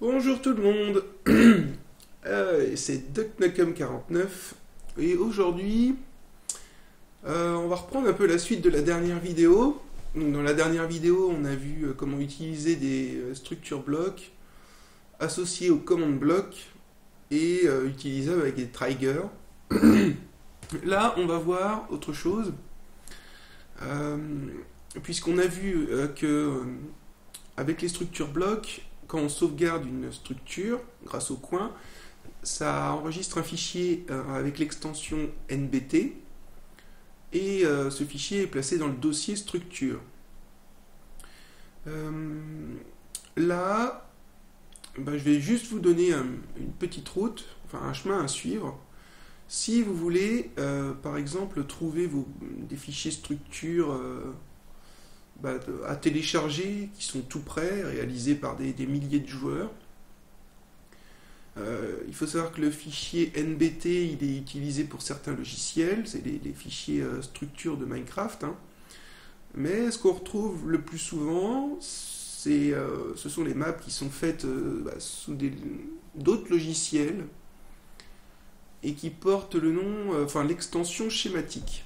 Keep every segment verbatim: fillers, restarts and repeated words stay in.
Bonjour tout le monde, euh, c'est DuckNukem quarante-neuf et aujourd'hui euh, on va reprendre un peu la suite de la dernière vidéo. Donc, dans la dernière vidéo on a vu euh, comment utiliser des euh, structures blocs associées aux command blocs et euh, utilisables avec des triggers. Là on va voir autre chose, euh, puisqu'on a vu euh, que euh, avec les structures blocs, quand on sauvegarde une structure grâce au coin, ça enregistre un fichier euh, avec l'extension N B T et euh, ce fichier est placé dans le dossier structure. Euh, là, ben, je vais juste vous donner un, une petite route, enfin un chemin à suivre. Si vous voulez, euh, par exemple, trouver vos, des fichiers structure euh, bah, à télécharger, qui sont tout prêts, réalisés par des, des milliers de joueurs. Euh, il faut savoir que le fichier N B T, il est utilisé pour certains logiciels, c'est les, les fichiers euh, structure de Minecraft. Hein. Mais ce qu'on retrouve le plus souvent, c'est, euh, ce sont les maps qui sont faites euh, bah, sous d'autres logiciels et qui portent le nom, euh, enfin l'extension schématique.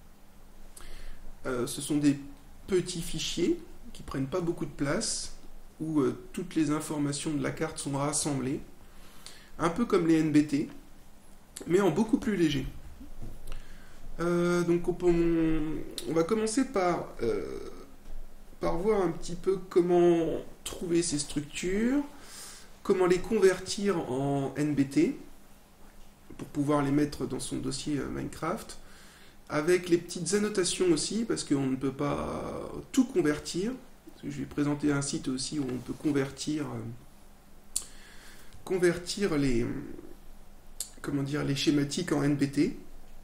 Euh, ce sont des petits fichiers qui prennent pas beaucoup de place, où euh, toutes les informations de la carte sont rassemblées, un peu comme les N B T, mais en beaucoup plus léger. Euh, donc on, on va commencer par, euh, par voir un petit peu comment trouver ces structures, comment les convertir en N B T, pour pouvoir les mettre dans son dossier euh, Minecraft, avec les petites annotations aussi, parce qu'on ne peut pas tout convertir. Je vais présenter un site aussi où on peut convertir, euh, convertir les, comment dire, les schématiques en N B T.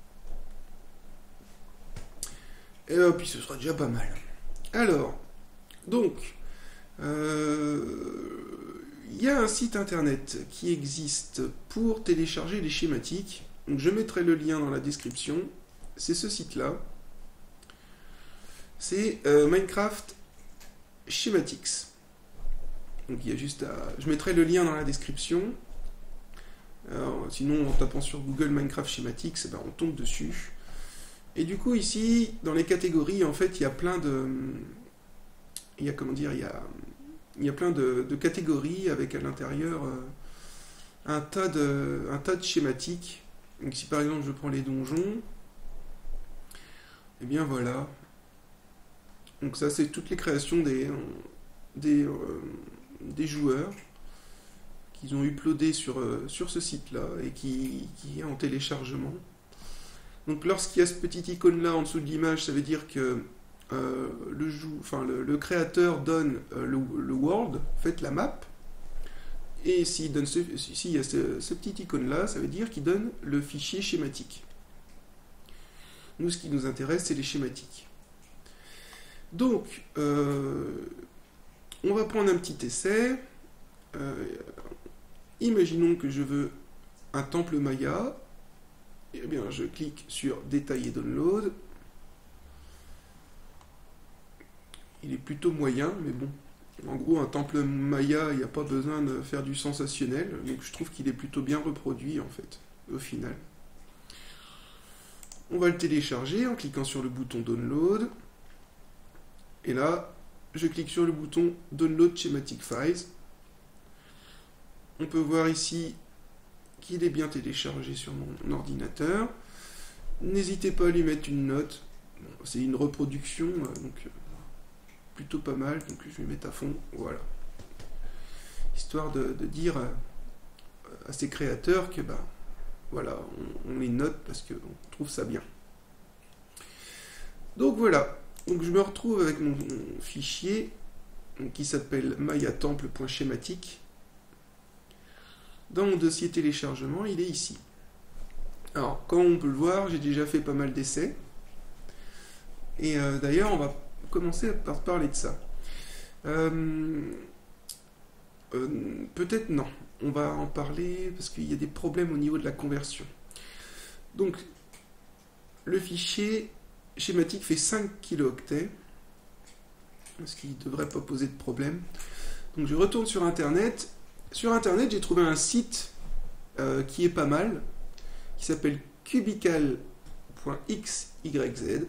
Et euh, puis ce sera déjà pas mal. Alors, donc, euh, il y a un site internet qui existe pour télécharger les schématiques. Donc je mettrai le lien dans la description. C'est ce site-là. C'est euh, Minecraft Schematics. Donc il y a juste à... Je mettrai le lien dans la description. Alors, sinon, en tapant sur Google Minecraft Schematics, ben, on tombe dessus. Et du coup, ici, dans les catégories, en fait, il y a plein de... Il y a, comment dire, il y a, il y a plein de, de catégories avec à l'intérieur euh, un, tas de, un tas de schématiques. Donc si par exemple je prends les donjons, et bien voilà. Donc ça c'est toutes les créations des, des, euh, des joueurs qu'ils ont uploadé sur, euh, sur ce site-là et qui, qui est en téléchargement. Donc lorsqu'il y a ce petit icône là en dessous de l'image, ça veut dire que euh, le, jou, enfin, le, le créateur donne euh, le, le world, en fait la map. Et s'il donne ce, s'il y a ce, ce petit icône là, ça veut dire qu'il donne le fichier schématique. Nous, ce qui nous intéresse, c'est les schématiques. Donc, euh, on va prendre un petit essai. Euh, imaginons que je veux un temple Maya. Eh bien, je clique sur Détail et Download. Il est plutôt moyen, mais bon. En gros, un temple Maya, il n'y a pas besoin de faire du sensationnel. Donc, je trouve qu'il est plutôt bien reproduit, en fait, au final. On va le télécharger en cliquant sur le bouton Download. Et là, je clique sur le bouton Download Schematic Files. On peut voir ici qu'il est bien téléchargé sur mon ordinateur. N'hésitez pas à lui mettre une note. Bon, c'est une reproduction, donc plutôt pas mal. Donc je vais mettre à fond. Voilà. Histoire de, de dire à ses créateurs que bah, voilà, on, on les note parce qu'on trouve ça bien. Donc voilà. Donc je me retrouve avec mon, mon fichier qui s'appelle mayatemple.schematic. Dans mon dossier téléchargement, il est ici. Alors, comme on peut le voir, j'ai déjà fait pas mal d'essais. Et euh, d'ailleurs, on va commencer par parler de ça. Euh, euh, Peut-être non. On va en parler parce qu'il y a des problèmes au niveau de la conversion. Donc, le fichier schématique fait cinq kilooctets, ce qui ne devrait pas poser de problème. Donc, je retourne sur Internet Sur internet, j'ai trouvé un site euh, qui est pas mal, qui s'appelle cubical point x y z,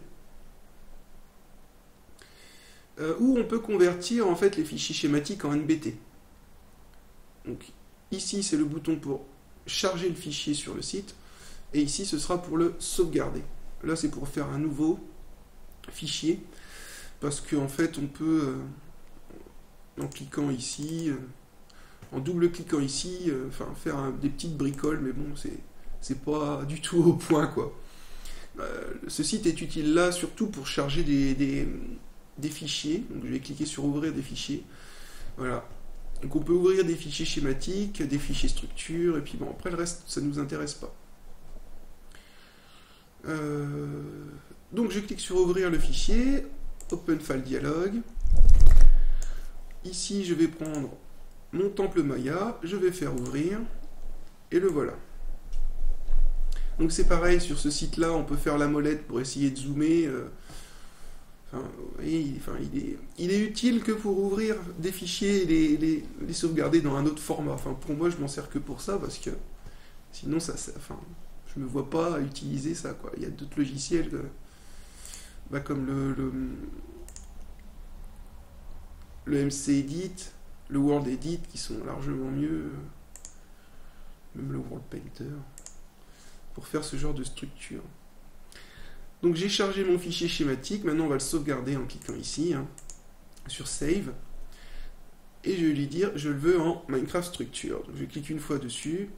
euh, où on peut convertir en fait les fichiers schématiques en N B T. Donc ici, c'est le bouton pour charger le fichier sur le site, et ici, ce sera pour le sauvegarder. Là, c'est pour faire un nouveau fichier, parce qu'en fait, on peut, euh, en cliquant ici, euh, en double-cliquant ici, euh, enfin, faire un, des petites bricoles, mais bon, c'est, c'est pas du tout au point, quoi. Euh, ce site est utile là, surtout pour charger des, des, des fichiers. Donc, je vais cliquer sur ouvrir des fichiers. Voilà. Donc, on peut ouvrir des fichiers schématiques, des fichiers structures, et puis bon, après, le reste, ça ne nous intéresse pas. Euh, donc, je clique sur ouvrir le fichier, Open File Dialog. Ici, je vais prendre mon temple Maya, je vais faire ouvrir, et le voilà. Donc c'est pareil, sur ce site-là, on peut faire la molette pour essayer de zoomer. Euh, enfin, oui, enfin, il, est, il est utile que pour ouvrir des fichiers et les, les, les sauvegarder dans un autre format. Enfin, pour moi, je m'en sers que pour ça, parce que sinon, ça, ça, enfin, je ne me vois pas utiliser ça, quoi. Il y a d'autres logiciels euh, bah, comme le, le, le M C Edit, le World Edit, qui sont largement mieux, même le World Painter, pour faire ce genre de structure. Donc j'ai chargé mon fichier schématique, maintenant on va le sauvegarder en cliquant ici, hein, sur Save, et je vais lui dire, je le veux en Minecraft Structure. Donc je clique une fois dessus,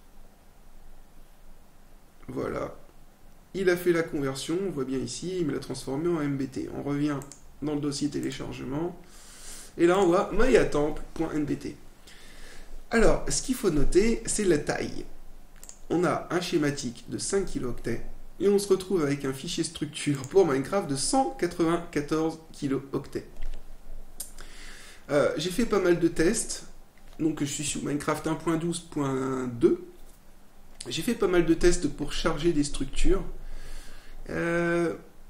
voilà, il a fait la conversion, on voit bien ici, il me l'a transformé en M B T. On revient dans le dossier téléchargement, et là on voit mayatemple.nbt. Alors, ce qu'il faut noter, c'est la taille. On a un schématique de cinq kilooctets et on se retrouve avec un fichier structure pour Minecraft de cent quatre-vingt-quatorze kilooctets. Euh, j'ai fait pas mal de tests, donc je suis sur Minecraft un point douze point deux. J'ai fait pas mal de tests pour charger des structures. Euh,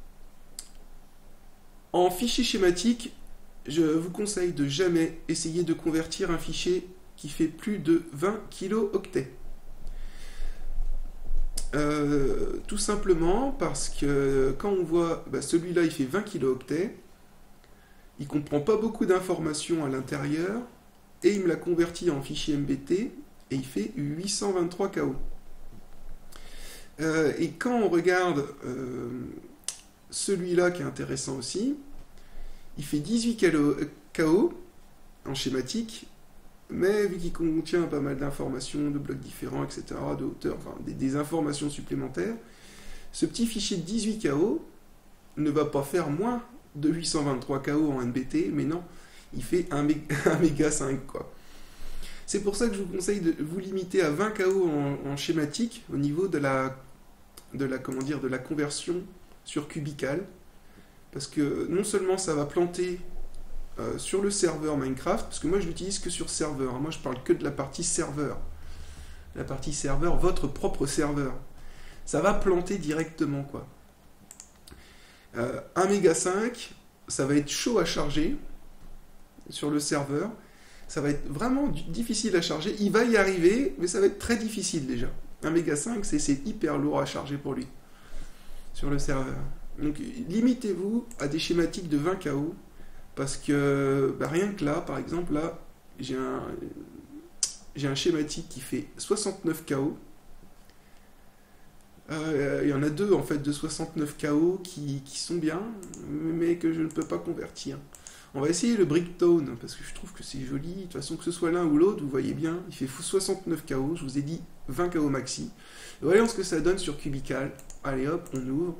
en fichier schématique, je vous conseille de jamais essayer de convertir un fichier qui fait plus de vingt kilooctets. Euh, tout simplement parce que quand on voit bah, celui-là il fait vingt kilooctets, il comprend pas beaucoup d'informations à l'intérieur et il me l'a converti en fichier M B T et il fait huit cent vingt-trois K O. Euh, et quand on regarde euh, celui-là qui est intéressant aussi, il fait dix-huit K O en schématique, mais vu qu'il contient pas mal d'informations, de blocs différents, et cetera, de hauteur, enfin des, des informations supplémentaires, ce petit fichier de dix-huit K O ne va pas faire moins de huit cent vingt-trois K O en N B T, mais non, il fait un méga cinq, quoi. C'est pour ça que je vous conseille de vous limiter à vingt K O en, en schématique au niveau de la, de la, comment dire, de la conversion sur Cubical, parce que non seulement ça va planter Euh, sur le serveur Minecraft, parce que moi je l'utilise que sur serveur, hein. Moi je parle que de la partie serveur, la partie serveur, votre propre serveur, ça va planter directement, quoi. Euh, un méga cinq, ça va être chaud à charger sur le serveur, ça va être vraiment difficile à charger, il va y arriver, mais ça va être très difficile déjà. Un méga cinq, c'est, c'est hyper lourd à charger pour lui, sur le serveur. Donc limitez-vous à des schématiques de vingt K O, parce que bah, rien que là, par exemple, là, j'ai un, j'ai un schématique qui fait soixante-neuf K O. Euh, il y en a deux en fait de soixante-neuf K O qui, qui sont bien, mais que je ne peux pas convertir. On va essayer le Bricktone, parce que je trouve que c'est joli. De toute façon, que ce soit l'un ou l'autre, vous voyez bien, il fait soixante-neuf K O. Je vous ai dit vingt K O maxi. Et voyons ce que ça donne sur Cubical. Allez hop, on ouvre.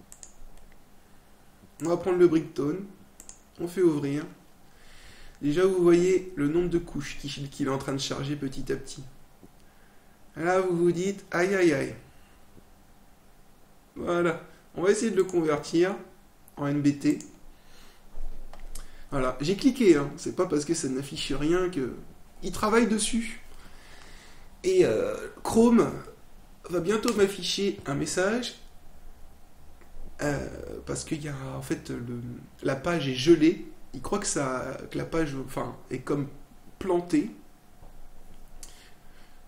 On va prendre le Bricktone. On fait ouvrir. Déjà, vous voyez le nombre de couches qu'il qui est en train de charger petit à petit. Là, vous vous dites, aïe aïe aïe. Voilà. On va essayer de le convertir en N B T. Voilà. J'ai cliqué, hein. C'est pas parce que ça n'affiche rien que... Il travaille dessus. Et euh, Chrome va bientôt m'afficher un message. Euh, parce qu'il y a en fait le, la page est gelée, il croit que, ça, que la page enfin, est comme plantée,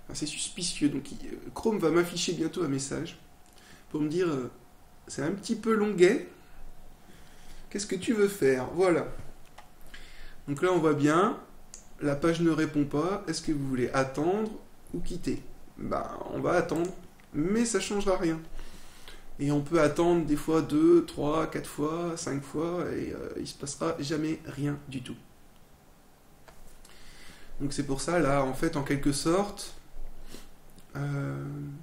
Enfin, c'est suspicieux. Donc il, Chrome va m'afficher bientôt un message pour me dire euh, c'est un petit peu longuet. Qu'est-ce que tu veux faire? Voilà. Donc là, on voit bien. La page ne répond pas. Est-ce que vous voulez attendre ou quitter? Bah, on va attendre, mais ça ne changera rien. Et on peut attendre des fois deux, trois, quatre fois, cinq fois, et euh, il ne se passera jamais rien du tout. Donc c'est pour ça, là, en fait, en quelque sorte, euh,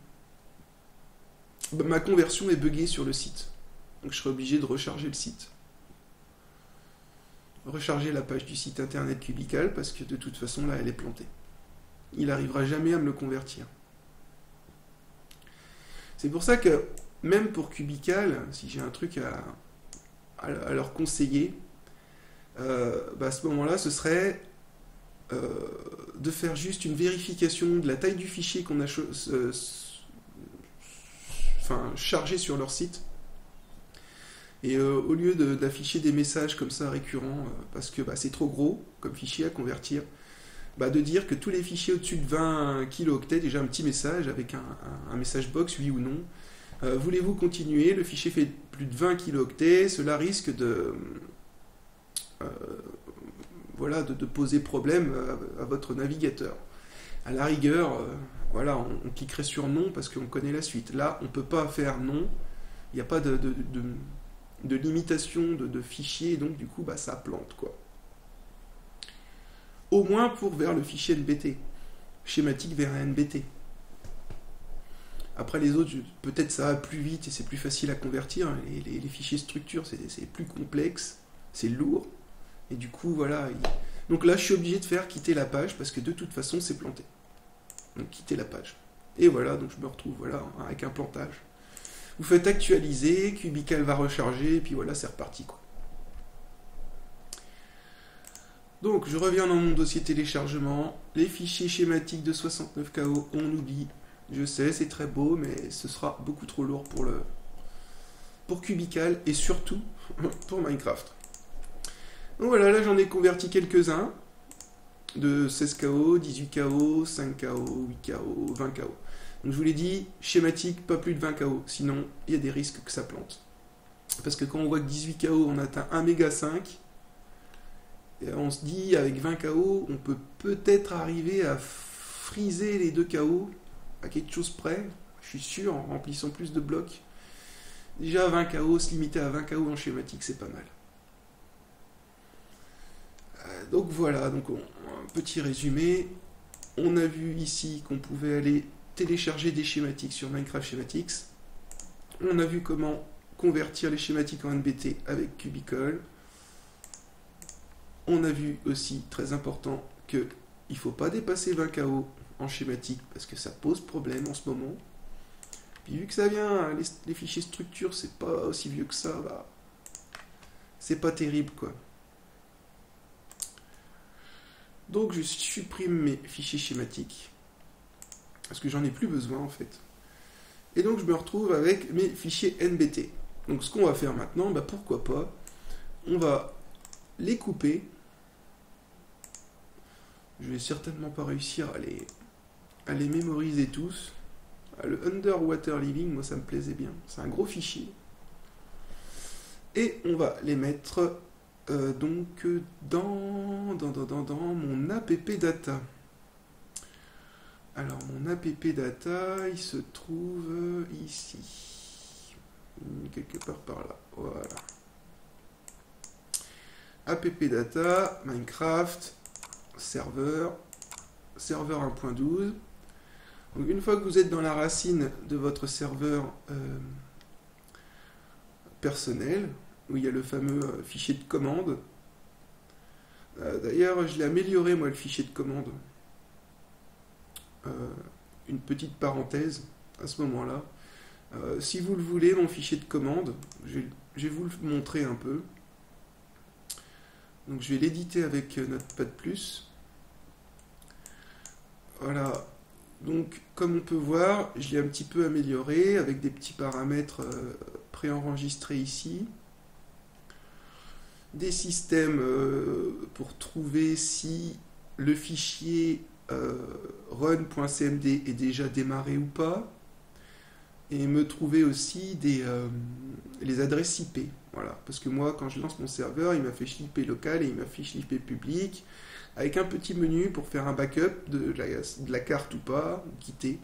bah, ma conversion est buggée sur le site. Donc je serai obligé de recharger le site. Recharger la page du site internet Cubical, parce que de toute façon, là, elle est plantée. Il n'arrivera jamais à me le convertir. C'est pour ça que, même pour Cubical, si j'ai un truc à, à, à leur conseiller, euh, bah à ce moment-là, ce serait euh, de faire juste une vérification de la taille du fichier qu'on a euh, enfin, chargé sur leur site. Et euh, au lieu de, d'afficher des messages comme ça récurrents, euh, parce que bah, c'est trop gros comme fichier à convertir, bah, de dire que tous les fichiers au-dessus de vingt kilooctets, déjà un petit message avec un, un, un message box, oui ou non. Euh, voulez-vous continuer? Le fichier fait plus de vingt kilooctets, cela risque de, euh, voilà, de, de poser problème à, à votre navigateur. À la rigueur, euh, voilà, on, on cliquerait sur non parce qu'on connaît la suite. Là, on ne peut pas faire non, il n'y a pas de... de, de de limitation de, de fichiers, et donc du coup bah, ça plante quoi. Au moins pour vers le fichier N B T, schématique vers un N B T. Après les autres, peut-être ça va plus vite et c'est plus facile à convertir. Les, les, les fichiers structure, c'est, c'est plus complexe, c'est lourd, et du coup voilà. Il... Donc là je suis obligé de faire quitter la page parce que de toute façon c'est planté. Donc quitter la page. Et voilà, donc je me retrouve voilà avec un plantage. Vous faites actualiser, Cubical va recharger, et puis voilà, c'est reparti, quoi. Donc, je reviens dans mon dossier téléchargement. Les fichiers schématiques de soixante-neuf K O, on oublie. Je sais, c'est très beau, mais ce sera beaucoup trop lourd pour, le, pour Cubical, et surtout pour Minecraft. Donc voilà, là j'en ai converti quelques-uns. De seize K O, dix-huit K O, cinq K O, huit K O, vingt K O. Donc je vous l'ai dit, schématique, pas plus de vingt K O, sinon il y a des risques que ça plante. Parce que quand on voit que dix-huit K O, on atteint un méga cinq, et on se dit avec vingt K O, on peut peut-être arriver à friser les deux K O à quelque chose près, je suis sûr, en remplissant plus de blocs. Déjà vingt K O, se limiter à vingt K O en schématique, c'est pas mal. Euh, donc voilà, donc on, un petit résumé. On a vu ici qu'on pouvait aller télécharger des schématiques sur Minecraft Schematics. On a vu comment convertir les schématiques en N B T avec Cubical. On a vu aussi, très important, qu'il ne faut pas dépasser vingt K O en schématique parce que ça pose problème en ce moment. Puis vu que ça vient, les, les fichiers structure, c'est pas aussi vieux que ça, bah, c'est pas terrible quoi. Donc je supprime mes fichiers schématiques. Parce que j'en ai plus besoin en fait. Et donc je me retrouve avec mes fichiers N B T. Donc ce qu'on va faire maintenant, bah pourquoi pas, on va les couper. Je vais certainement pas réussir à les, à les mémoriser tous. Le Underwater Living, moi ça me plaisait bien. C'est un gros fichier. Et on va les mettre euh, donc dans, dans, dans, dans, dans mon app data. Alors, mon app data, il se trouve ici. Quelque part par là. Voilà. App data, Minecraft, serveur, serveur un point douze. Donc, une fois que vous êtes dans la racine de votre serveur euh, personnel, où il y a le fameux fichier de commande. Euh, d'ailleurs, je l'ai amélioré, moi, le fichier de commande. Euh, une petite parenthèse à ce moment-là. Euh, si vous le voulez, mon fichier de commande, je vais, je vais vous le montrer un peu. Donc je vais l'éditer avec Notepad plus. Voilà. Donc comme on peut voir, je l'ai un petit peu amélioré avec des petits paramètres euh, préenregistrés ici. Des systèmes euh, pour trouver si le fichier euh, run.cmd est déjà démarré ou pas, et me trouver aussi des, euh, les adresses I P. Voilà. Parce que moi, quand je lance mon serveur, il m'affiche l'I P local et il m'affiche l'I P public, avec un petit menu pour faire un backup de la, de la carte ou pas, ou quitter.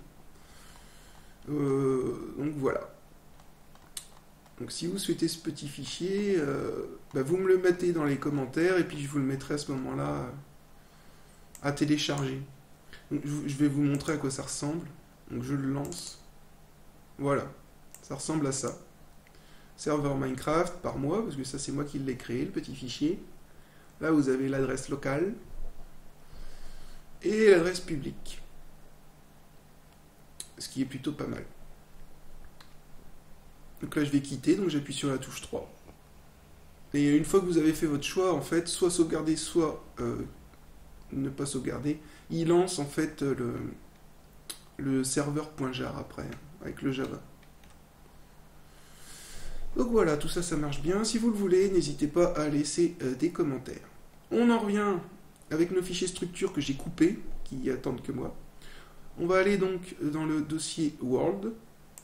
Euh, donc voilà. Donc si vous souhaitez ce petit fichier, euh, bah vous me le mettez dans les commentaires et puis je vous le mettrai à ce moment-là à télécharger. Donc, je vais vous montrer à quoi ça ressemble. Donc je le lance. Voilà, ça ressemble à ça. Serveur Minecraft par moi, parce que ça c'est moi qui l'ai créé, le petit fichier. Là vous avez l'adresse locale et l'adresse publique. Ce qui est plutôt pas mal. Donc là je vais quitter, donc j'appuie sur la touche trois. Et une fois que vous avez fait votre choix, en fait, soit sauvegarder, soit euh, ne pas sauvegarder, il lance en fait le, le serveur.jar après, avec le Java. Donc voilà, tout ça, ça marche bien. Si vous le voulez, n'hésitez pas à laisser euh, des commentaires. On en revient avec nos fichiers structure que j'ai coupés, qui attendent que moi. On va aller donc dans le dossier World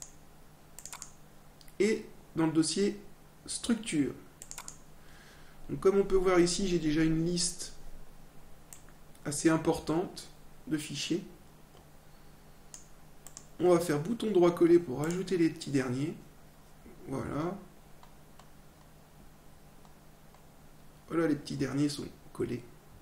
et dans le dossier structure. Donc, comme on peut voir ici, j'ai déjà une liste assez importante de fichiers. On va faire bouton droit collé pour ajouter les petits derniers. Voilà. Voilà, les petits derniers sont collés.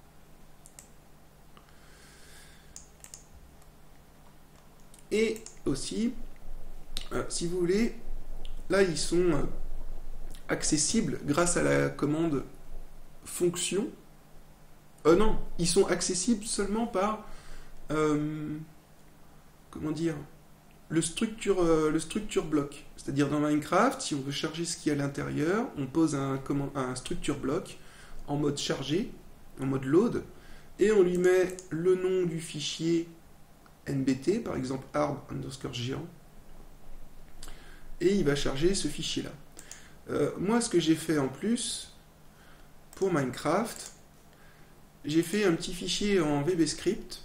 Et aussi, euh, si vous voulez, là ils sont euh, accessibles grâce à la commande fonction. Euh, non, ils sont accessibles seulement par euh, comment dire le structure, euh, le structure block. C'est-à-dire dans Minecraft, si on veut charger ce qu'il y a à l'intérieur, on pose un, comment, un structure block en mode chargé, en mode load, et on lui met le nom du fichier nbt, par exemple hard underscore géant, et il va charger ce fichier-là. Euh, moi, ce que j'ai fait en plus, pour Minecraft, j'ai fait un petit fichier en V B Script.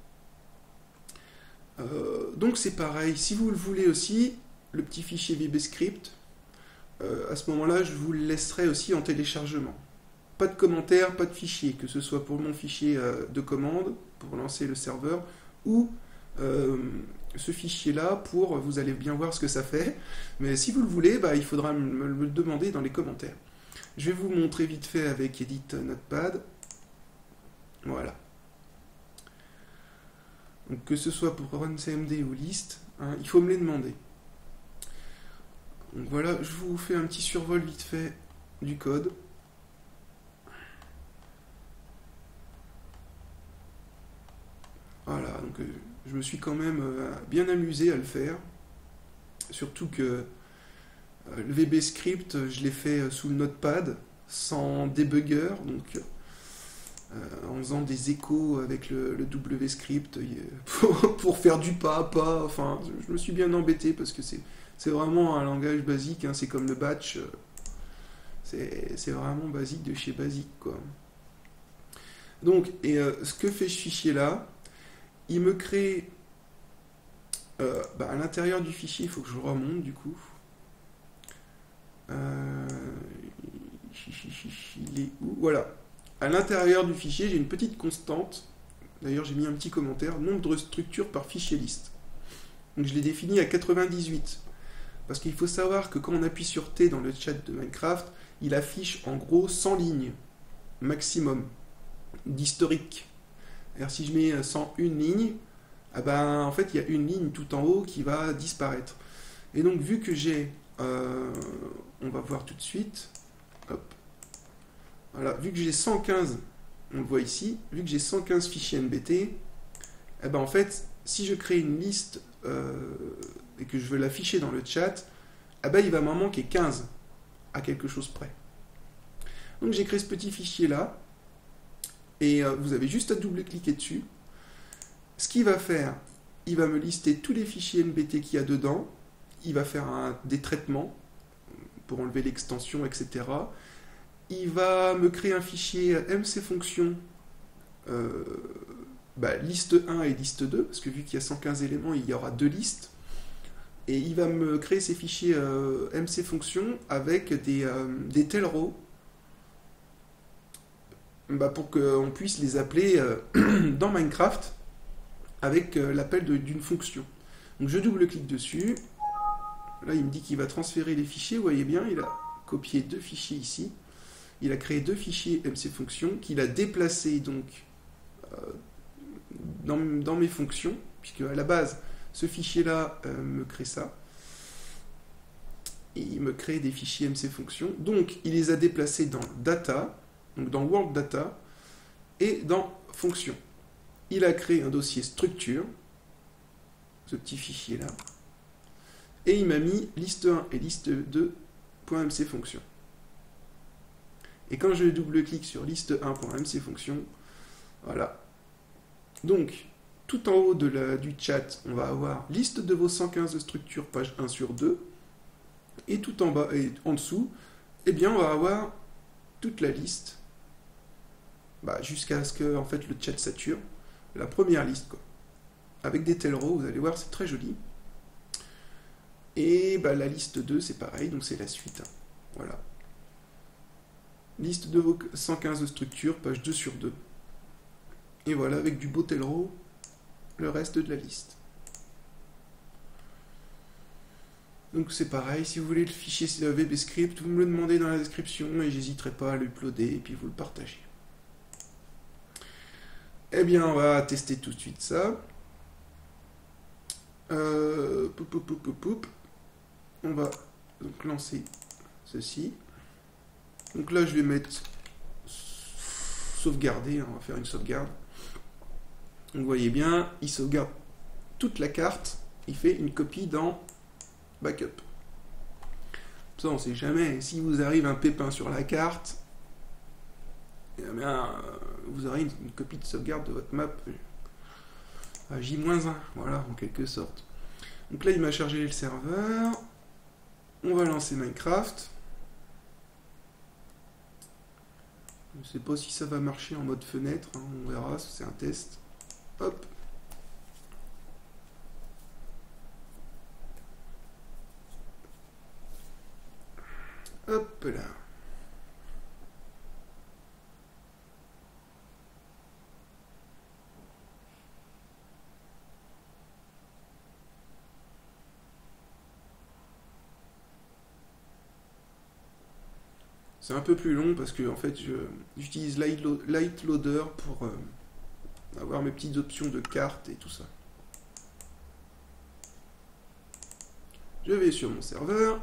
Euh, donc c'est pareil, si vous le voulez aussi, le petit fichier V B Script, euh, à ce moment-là, je vous le laisserai aussi en téléchargement. Pas de commentaires, pas de fichier, que ce soit pour mon fichier euh, de commande, pour lancer le serveur, ou euh, ce fichier-là pour, vous allez bien voir ce que ça fait, mais si vous le voulez, bah, il faudra me, me le demander dans les commentaires. Je vais vous montrer vite fait avec Edit Notepad. Voilà. Donc, que ce soit pour runcmd ou list, hein, il faut me les demander. Donc voilà, je vous fais un petit survol vite fait du code. Voilà, donc euh, je me suis quand même euh, bien amusé à le faire. Surtout que euh, le V B Script, je l'ai fait sous le Notepad, sans debugger, donc euh, en faisant des échos avec le, le W script pour, pour faire du pas à pas. Enfin, je me suis bien embêté parce que c'est c'est vraiment un langage basique, hein, c'est comme le batch, euh, c'est vraiment basique de chez basique, quoi. Donc, et euh, ce que fait ce fichier-là, il me crée, euh, bah, à l'intérieur du fichier, il faut que je remonte du coup. Euh, il est où? Voilà. À l'intérieur du fichier, j'ai une petite constante. D'ailleurs, j'ai mis un petit commentaire, nombre de structures par fichier liste. Donc, je l'ai défini à quatre-vingt-dix-huit. Parce qu'il faut savoir que quand on appuie sur T dans le chat de Minecraft, il affiche en gros cent lignes maximum d'historique. Alors si je mets cent une lignes, ah ben, en fait il y a une ligne tout en haut qui va disparaître. Et donc vu que j'ai, euh, on va voir tout de suite, hop, voilà, vu que j'ai cent quinze, on le voit ici, vu que j'ai cent quinze fichiers N B T, eh ben en fait si je crée une liste euh, et que je veux l'afficher dans le chat, eh ben il va m'en manquer quinze à quelque chose près. Donc j'ai créé ce petit fichier là. Et euh, vous avez juste à double-cliquer dessus. Ce qu'il va faire, il va me lister tous les fichiers N B T qu'il y a dedans. Il va faire un, des traitements pour enlever l'extension, et cetera. Il va me créer un fichier mcfunction euh, bah, liste un et liste deux, parce que vu qu'il y a cent quinze éléments, il y aura deux listes. Et il va me créer ces fichiers euh, mcfunction avec des, euh, des tail rows bah, pour qu'on puisse les appeler euh, dans Minecraft avec euh, l'appel d'une fonction. Donc je double-clique dessus. Là, il me dit qu'il va transférer les fichiers. Vous voyez bien, il a copié deux fichiers ici. Il a créé deux fichiers mcfunction qu'il a déplacés donc euh, dans, dans mes fonctions, puisque à la base, ce fichier-là euh, me crée ça. Et il me crée des fichiers mcfunction. Donc, il les a déplacés dans data, donc dans world data, et dans fonction. Il a créé un dossier structure, ce petit fichier-là, et il m'a mis liste un et liste deux.mcfunction. Et quand je double-clique sur liste un.mcfunction, voilà. Donc, tout en haut de la, du chat, on va avoir liste de vos cent quinze structures, page un sur deux. Et tout en bas et en dessous, eh bien, on va avoir toute la liste, bah, jusqu'à ce que en fait, le chat sature. La première liste, quoi. Avec des tail rows, vous allez voir, c'est très joli. Et bah, la liste deux, c'est pareil, donc c'est la suite. Hein. Voilà. Liste de vos cent quinze structures, page deux sur deux. Et voilà, avec du beau tail row, le reste de la liste. Donc c'est pareil, si vous voulez le fichier VBScript, vous me le demandez dans la description et j'hésiterai pas à l'uploader et puis vous le partagez. Eh bien, on va tester tout de suite ça. Euh, poup, poup, poup, poup, poup. On va donc lancer ceci. Donc là, je vais mettre sauvegarder, hein, on va faire une sauvegarde. Donc vous voyez bien, il sauvegarde toute la carte, il fait une copie dans backup. Ça, on ne sait jamais. Si vous arrive un pépin sur la carte, eh bien, vous aurez une, une copie de sauvegarde de votre map à J moins un, voilà, en quelque sorte. Donc là, il m'a chargé le serveur. On va lancer Minecraft. Je ne sais pas si ça va marcher en mode fenêtre, hein, on verra, c'est un test. Hop. Hop là. C'est un peu plus long parce que en fait j'utilise Light Loader pour euh, avoir mes petites options de cartes et tout ça. Je vais sur mon serveur.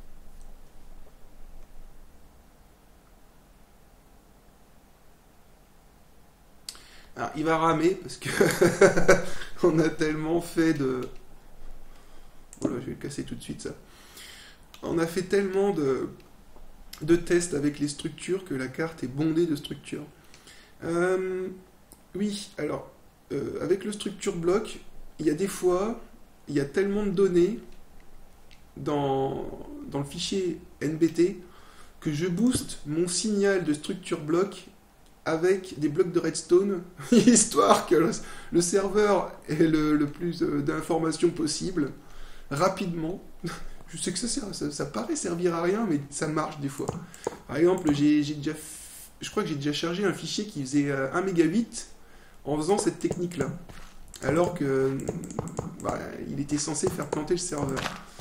Alors, il va ramer parce que on a tellement fait de... Voilà, je vais le casser tout de suite ça. On a fait tellement de, de tests avec les structures que la carte est bondée de structures. Euh, oui, alors, euh, avec le structure block, il y a des fois, il y a tellement de données dans, dans le fichier N B T que je booste mon signal de structure block avec des blocs de redstone, histoire que le, le serveur ait le, le plus d'informations possible, rapidement. Je sais que ça, sert, ça, ça paraît servir à rien, mais ça marche des fois. Par exemple, j'ai déjà, je crois que j'ai déjà chargé un fichier qui faisait un mégabit en faisant cette technique-là, alors que bah, il était censé faire planter le serveur.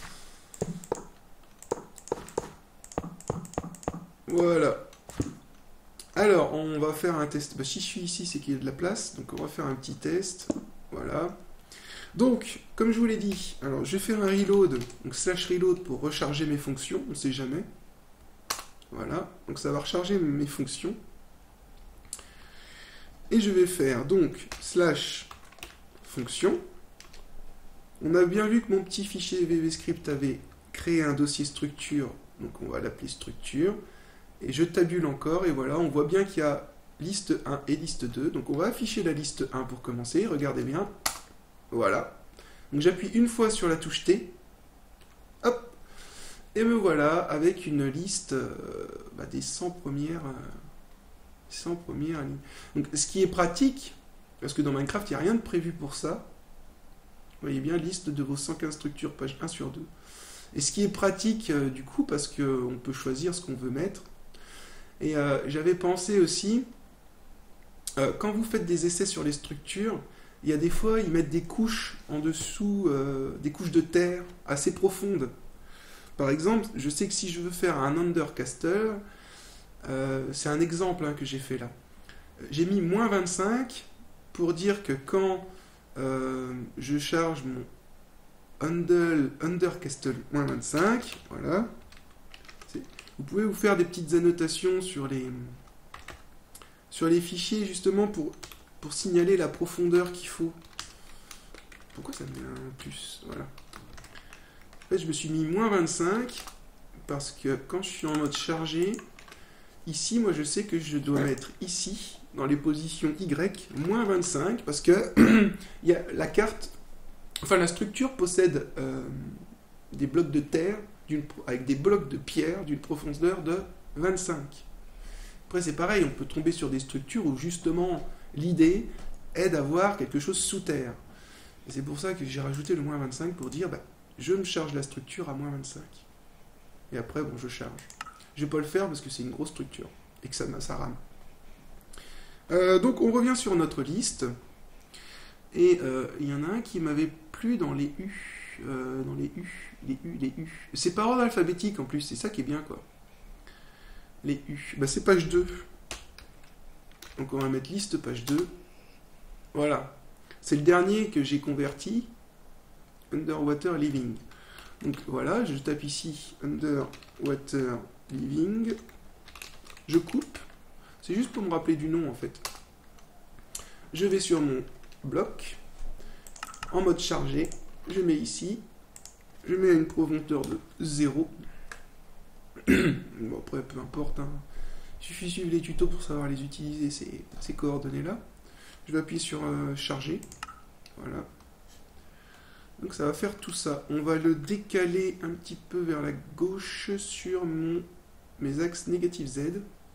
Voilà. Alors, on va faire un test. Bah, si je suis ici, c'est qu'il y a de la place. Donc, on va faire un petit test. Voilà. Donc, comme je vous l'ai dit, alors je vais faire un reload. Donc, slash reload pour recharger mes fonctions. On ne sait jamais. Voilà. Donc, ça va recharger mes fonctions. Et je vais faire donc slash fonction. On a bien vu que mon petit fichier VBScript avait créé un dossier structure. Donc, on va l'appeler structure. Et je tabule encore, et voilà, on voit bien qu'il y a liste un et liste deux. Donc on va afficher la liste un pour commencer, regardez bien. Voilà. Donc j'appuie une fois sur la touche T. Hop. Et me voilà avec une liste euh, bah, des cent premières, euh, cent premières lignes. Donc ce qui est pratique, Parce que dans Minecraft, il n'y a rien de prévu pour ça. Vous voyez bien, liste de vos cent quinze structures, page un sur deux. Et ce qui est pratique, euh, du coup, parce qu'on peut choisir ce qu'on veut mettre. Et euh, j'avais pensé aussi, euh, quand vous faites des essais sur les structures, il y a des fois, ils mettent des couches en dessous, euh, des couches de terre assez profondes. Par exemple, je sais que si je veux faire un undercaster, euh, c'est un exemple hein, que j'ai fait là. J'ai mis moins vingt-cinq pour dire que quand euh, je charge mon under, undercastle moins vingt-cinq, voilà, vous pouvez vous faire des petites annotations sur les, sur les fichiers justement pour, pour signaler la profondeur qu'il faut. Pourquoi ça me met un plus? Voilà. En fait, je me suis mis moins vingt-cinq parce que quand je suis en mode chargé, ici, moi je sais que je dois mettre ici, dans les positions Y, moins vingt-cinq parce que il y a la carte, enfin la structure possède euh, des blocs de terre avec des blocs de pierre d'une profondeur de vingt-cinq. Après c'est pareil, on peut tomber sur des structures où justement l'idée est d'avoir quelque chose sous terre. Et c'est pour ça que j'ai rajouté le moins vingt-cinq pour dire bah, je me charge la structure à moins vingt-cinq. Et après bon je charge. Je vais pas le faire parce que c'est une grosse structure et que ça, ça rame. Euh, donc on revient sur notre liste et euh, il y en a un qui m'avait plu dans les U. Euh, dans les U, les U, les U. C'est par ordre alphabétique en plus, c'est ça qui est bien quoi. Les U. Bah c'est page deux. Donc on va mettre liste page deux. Voilà. C'est le dernier que j'ai converti. Underwater Living. Donc voilà, je tape ici Underwater Living. Je coupe. C'est juste pour me rappeler du nom en fait. Je vais sur mon bloc. En mode chargé. Je mets ici. Je mets une profondeur de zéro. Bon après peu importe. Hein. Il suffit de suivre les tutos pour savoir les utiliser ces, ces coordonnées là. Je vais appuyer sur euh, charger. Voilà. Donc ça va faire tout ça. On va le décaler un petit peu vers la gauche sur mon, mes axes négatif Z.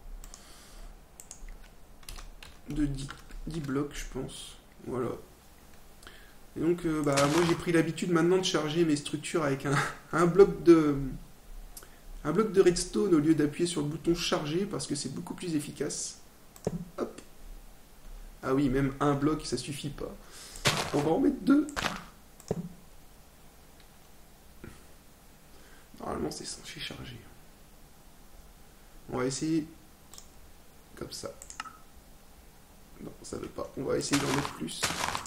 De dix, dix blocs je pense. Voilà. Et donc euh, bah, moi j'ai pris l'habitude maintenant de charger mes structures avec un, un bloc de un bloc de redstone au lieu d'appuyer sur le bouton charger parce que c'est beaucoup plus efficace. Hop. Ah oui, même un bloc ça suffit pas. On va en mettre deux. Normalement c'est censé charger. On va essayer comme ça. Non, ça veut pas. On va essayer d'en mettre plus.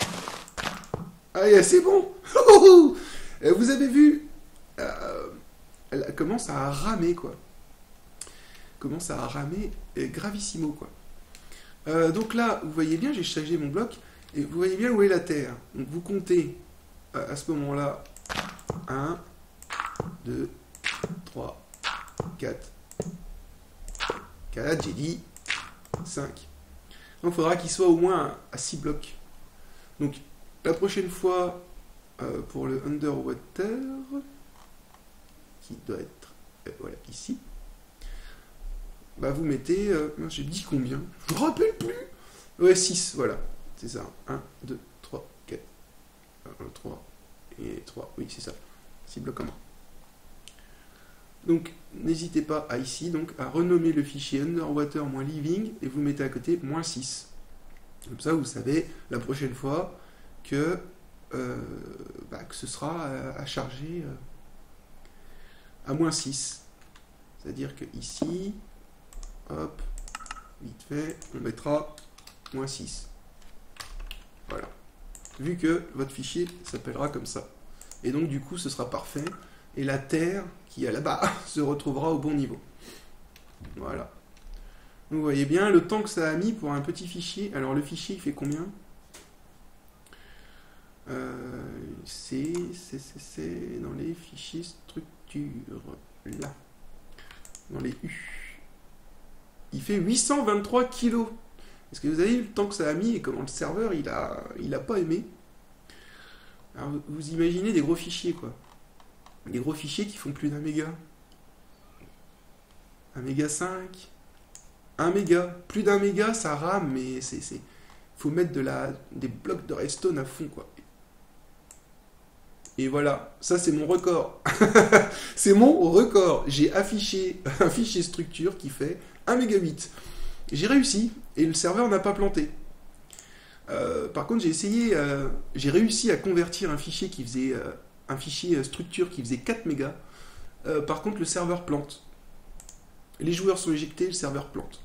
Ah, c'est bon. Vous avez vu, euh, elle commence à ramer, quoi. Commence à ramer et gravissimo, quoi. Euh, donc là, vous voyez bien, j'ai chargé mon bloc, et vous voyez bien où est la Terre. Donc vous comptez, euh, à ce moment-là, un, deux, trois, quatre, quatre, j'ai dit cinq. Donc il faudra qu'il soit au moins à six blocs. Donc la prochaine fois, euh, pour le underwater, qui doit être euh, voilà, ici, bah vous mettez, euh, j'ai dit combien? Je me rappelle plus. Ouais, six, voilà. C'est ça. un, deux, trois, quatre, un, trois et trois. Oui, c'est ça. six blocs communs. Donc, n'hésitez pas à ici, donc, à renommer le fichier underwater-living et vous mettez à côté moins six. Comme ça, vous savez, la prochaine fois, que, euh, bah, que ce sera à, à charger euh, à moins six. C'est-à-dire que ici, hop, vite fait, on mettra moins six. Voilà. Vu que votre fichier s'appellera comme ça. Et donc, du coup, ce sera parfait. Et la Terre, qui est là-bas, se retrouvera au bon niveau. Voilà. Vous voyez bien le temps que ça a mis pour un petit fichier. Alors, le fichier, il fait combien? euh, C'est dans les fichiers structure. Là. Dans les U. Il fait huit cent vingt-trois kilos. Est-ce que vous avez vu le temps que ça a mis et comment le serveur, il a, il a pas aimé? Alors, vous imaginez des gros fichiers, quoi. Des gros fichiers qui font plus d'un méga. Un méga cinq. Un méga. Plus d'un méga, ça rame, mais c'est... faut mettre de la, des blocs de redstone à fond, quoi. Et voilà, ça c'est mon record. C'est mon record. J'ai affiché un fichier structure qui fait un mégabit. J'ai réussi et le serveur n'a pas planté. Euh, par contre, j'ai essayé, euh, j'ai réussi à convertir un fichier qui faisait euh, un fichier structure qui faisait quatre mégas. Euh, par contre, le serveur plante. Les joueurs sont éjectés, le serveur plante.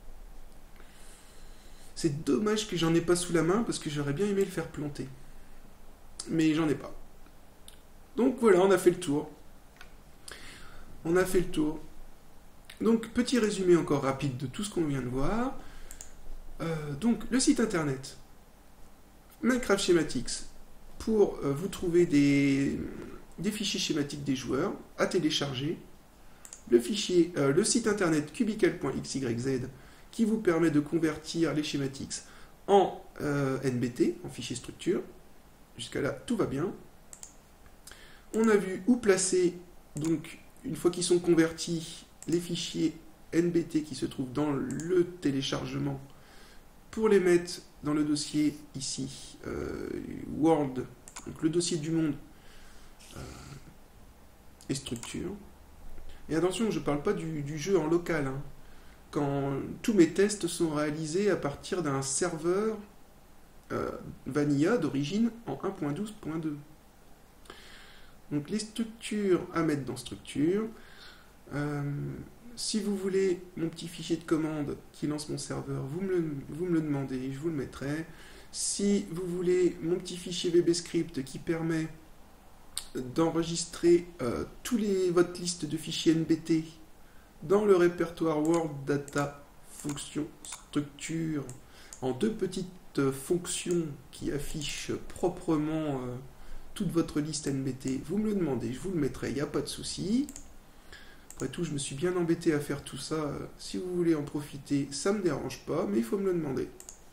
C'est dommage que j'en ai pas sous la main parce que j'aurais bien aimé le faire planter. Mais j'en ai pas. Donc voilà, on a fait le tour. On a fait le tour. Donc, petit résumé encore rapide de tout ce qu'on vient de voir. Euh, donc, le site internet Minecraft Schematics pour euh, vous trouver des, des fichiers schématiques des joueurs à télécharger. Le fichier, euh, le site internet cubicle point x y z qui vous permet de convertir les schématiques en euh, N B T, en fichier structure. Jusqu'à là, tout va bien. On a vu où placer, donc, une fois qu'ils sont convertis, les fichiers N B T qui se trouvent dans le téléchargement pour les mettre dans le dossier ici, euh, World, donc le dossier du monde euh, et structure. Et attention, je ne parle pas du, du jeu en local, hein. Quand tous mes tests sont réalisés à partir d'un serveur euh, Vanilla d'origine en un point douze point deux. Donc les structures à mettre dans structure. Euh, si vous voulez mon petit fichier de commande qui lance mon serveur, vous me, le, vous me le demandez, je vous le mettrai. Si vous voulez mon petit fichier VBScript qui permet d'enregistrer euh, tous les votre liste de fichiers N B T dans le répertoire World Data Fonction Structure en deux petites fonctions qui affichent proprement euh, toute votre liste N B T, vous me le demandez, je vous le mettrai, il n'y a pas de souci. Après tout, je me suis bien embêté à faire tout ça. Si vous voulez en profiter, ça ne me dérange pas, mais il faut me le demander.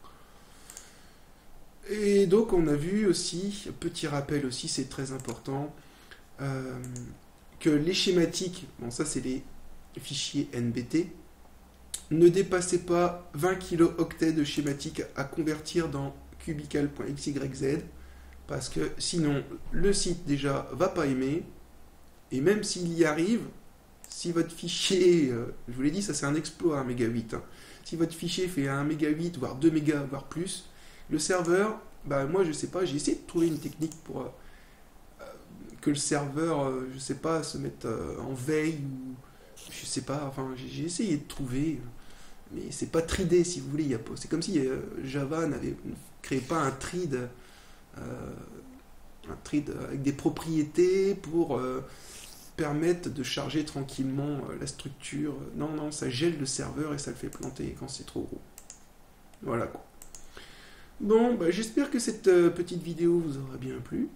Et donc, on a vu aussi, petit rappel aussi, c'est très important, euh, que les schématiques, bon ça c'est les fichiers N B T, ne dépassaient pas vingt kilooctets de schématiques à convertir dans cubicle point x y z, parce que sinon, le site déjà va pas aimer, et même s'il y arrive, si votre fichier, euh, je vous l'ai dit, ça c'est un exploit, un mégabit. Hein. Si votre fichier fait un mégabit, voire deux mégas, voire plus, le serveur, bah moi je sais pas, j'ai essayé de trouver une technique pour euh, que le serveur, euh, je sais pas, se mette euh, en veille, ou je sais pas, enfin j'ai essayé de trouver, mais c'est pas tridé si vous voulez, c'est comme si euh, Java n'avait créé pas un thread, euh, un thread avec des propriétés pour... Euh, permettent de charger tranquillement euh, la structure. Non, non, ça gèle le serveur et ça le fait planter quand c'est trop gros. Voilà quoi. Bon, bah, j'espère que cette euh, petite vidéo vous aura bien plu.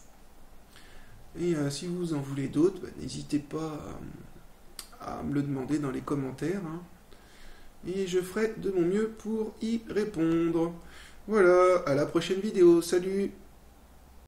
Et euh, si vous en voulez d'autres, bah, n'hésitez pas à, à me le demander dans les commentaires. Hein. Et je ferai de mon mieux pour y répondre. Voilà, à la prochaine vidéo. Salut!